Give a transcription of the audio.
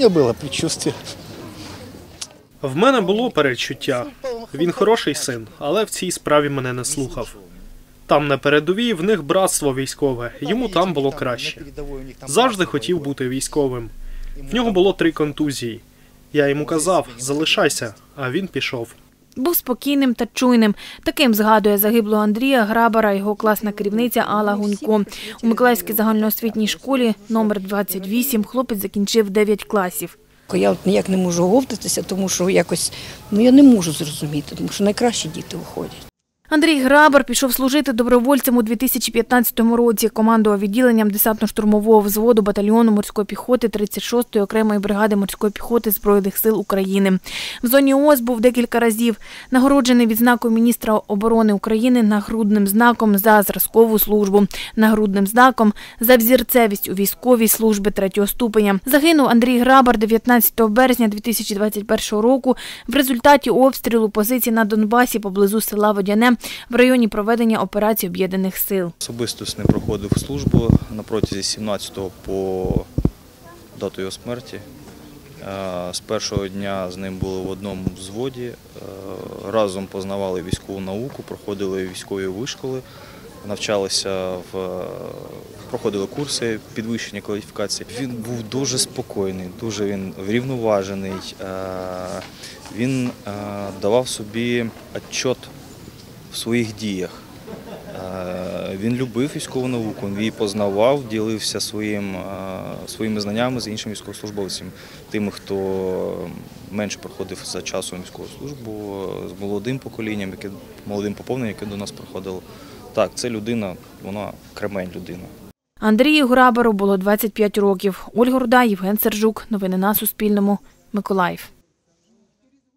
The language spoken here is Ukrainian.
мене було предчувствие. В мене було передчуття. Він хороший син, але в цій справі мене не слухав. Там на передовій в них братство військове, йому там було краще. Завжди хотів бути військовим. В нього було 3 контузії. Я йому казав, залишайся, а він пішов. Був спокійним та чуйним. Таким згадує загиблого Андрія Грабара його класна керівниця Алла Гунько. У Миколаївській загальноосвітній школі номер 28 хлопець закінчив 9 класів. Я ніяк не можу оговтатися, тому що якось, я не можу зрозуміти, тому що найкращі діти виходять. Андрій Грабар пішов служити добровольцем у 2015 році. Командував відділенням десантно-штурмового взводу батальйону морської піхоти 36-ї окремої бригади морської піхоти Збройних сил України. В зоні ООС був декілька разів. Нагороджений відзнакою міністра оборони України нагрудним знаком за зразкову службу, нагрудним знаком за взірцевість у військовій службі 3-го ступеня. Загинув Андрій Грабар 19 березня 2021 року в результаті обстрілу позицій на Донбасі поблизу села Водяне в районі проведення операції Об'єднаних сил. Особисто з ним проходив службу на протязі 17-го по дату його смерті. З першого дня з ним були в одному взводі, разом познавали військову науку, проходили військові вишколи, навчалися, проходили курси підвищення кваліфікації. Він був дуже спокійний, дуже він врівноважений, він давав собі відчут в своїх діях. Він любив військову науку, він її познавав, ділився своїми знаннями з іншими військовослужбовцями, тими, хто менше проходив за часом військову службу, з молодим поколінням, молодим поповненням, яке до нас проходило. Так, це людина, вона кремень людина. Андрію Грабару було 25 років. Ольга Руда, Євген Сержук. Новини на Суспільному. Миколаїв.